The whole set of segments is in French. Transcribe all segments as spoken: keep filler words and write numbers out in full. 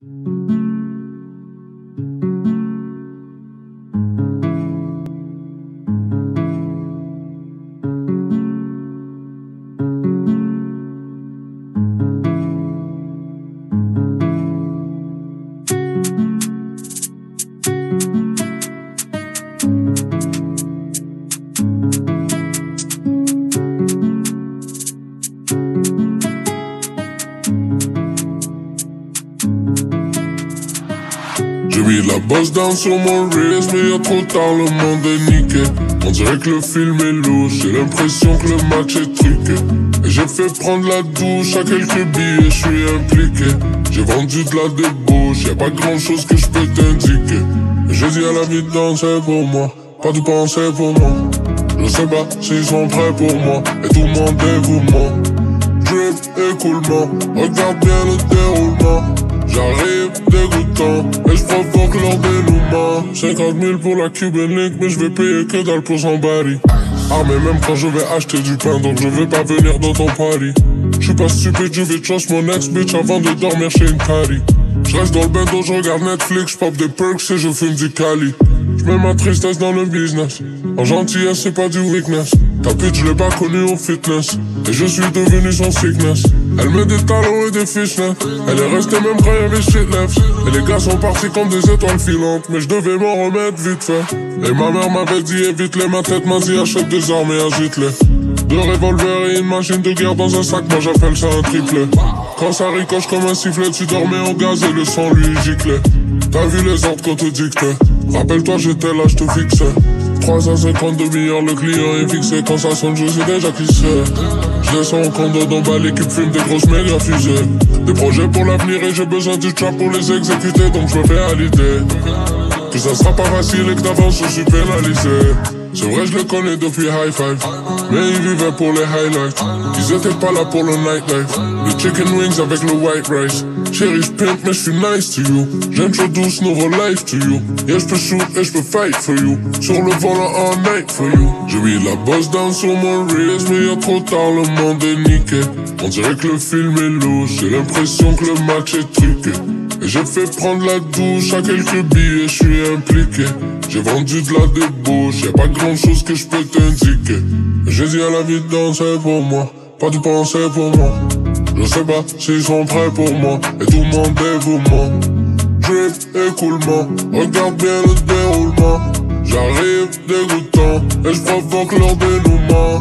J'ai mis la bosse down sur mon wrist, mais y'a trop tard, le monde est niqué. On dirait que le film est louche, j'ai l'impression que le match est truqué. Et j'ai fait prendre la douche à quelques billets, j'suis impliqué. J'ai vendu de la débauche, y'a pas grand chose que j'peux t'indiquer. Et je dis à la vie de danser pour moi, pas de penser pour moi. Je sais pas s'ils sont prêts pour moi, et tout mon dévouement. Drip, écoulement, regarde bien le déroulement. J'arrive dégoûtant, et j'provoque leur dénouement. Cinquante mille pour la Cuban Link, mais j'vais payer que dalle pour son bari. Armé même quand je vais acheter du pain, donc je vais pas venir dans ton party. J'suis pas stupide, je vais trust mon ex-bitch avant de dormir chez une carry. J'reste dans le bando, j'regarde Netflix, j'pop des perks et je fume du Cali. J'mets ma tristesse dans le business, en gentillesse c'est pas du weakness. Ta bitch je l'ai pas connue au fitness, et je suis devenu son sickness. Elle met des talons et des fishnets, elle est restée même quand y'avait shit left. Et les gars sont partis comme des étoiles filantes, mais je devais m'en remettre vite fait. Et ma mère m'avait dit évite-les, ma tête m'a dit achète des armes et agite-les. Deux revolvers et une machine de guerre dans un sac, moi j'appelle ça un triplet. Quand ça ricoche comme un sifflet, tu dormais au gaz et le sang lui giclait. T'as vu les ordres qu'on te dictait, rappelle-toi j'étais là, j'te fixais. Trois cent cinquante-deux milliards, le client est fixé. Quand ça sonne, je sais déjà qui c'est. Je descends au condo d'en bas, l'équipe fume des grosses méga fusées. Des projets pour l'avenir et j'ai besoin du trap pour les exécuter, donc je me fais à l'idée que ça sera pas facile et que d'avance je suis pénalisé. C'est vrai, je le connais depuis High Five, mais ils vivaient pour les highlights. Ils étaient pas là pour le nightlife. Les chicken wings avec le white rice. Chérie, j'pimp mais j'suis nice to you. J'introduce nouveau life to you. Yeah, j'peux shoot et j'peux fight for you. Sur le volant all night for you. J'ai mis la bosse down sur mon wrist, mais y'a trop tard, le monde est niqué. On dirait que le film est louche, j'ai l'impression que le match est truqué. Et j'ai fait prendre la douche à quelques billets, j'suis impliqué. J'ai vendu de la débauche, y'a pas grand chose que j'peux t'indiquer. Et j'ai dit à la vie de danser pour moi, pas de penser pour moi. Je sais pas s'ils sont prêts pour moi, et tout mon dévouement. Drip, écoulement, regarde bien le déroulement. J'arrive dégoûtant, et j'provoque leur dénouement.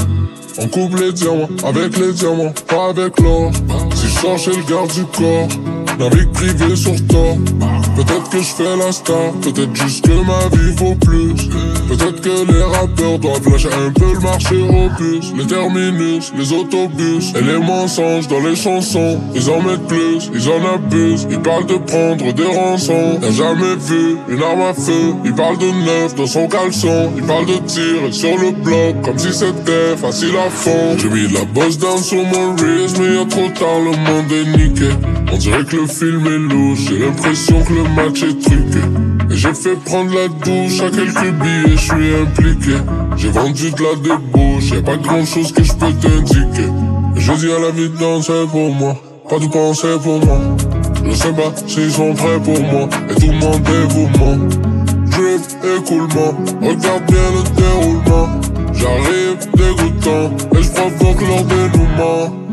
On coupe les diamants, avec les diamants, pas avec l'or. Si je sors chez le garde du corps, navigue privé sur tort. Peut-être que je fais la star, peut-être juste que ma vie vaut plus. Peut-être que les rappeurs doivent lâcher un peu le marché aux puces. Les terminus, les autobus et les mensonges dans les chansons. Ils en mettent plus, ils en abusent. Ils parlent de prendre des rançons. Y'a jamais vu une arme à feu. Ils parlent de neuf dans son caleçon. Ils parlent de tirer sur le bloc comme si c'était facile à fond. J'ai mis la bosse down sur mon wrist, mais y'a trop tard, le monde est niqué. On dirait que le film est louche, j'ai l'impression que le match est truqué. Et j'ai fait prendre la douche à quelques billets, j'suis impliqué. J'ai vendu de la débauche, y'a pas grand chose que j'peux t'indiquer. Et je dis à la vie de danser pour moi, pas de penser pour moi. Je sais pas s'ils sont prêts pour moi, et tout mon dévouement. Drip, écoulement, regarde bien le déroulement. J'arrive dégoûtant, et j'provoque leur dénouement.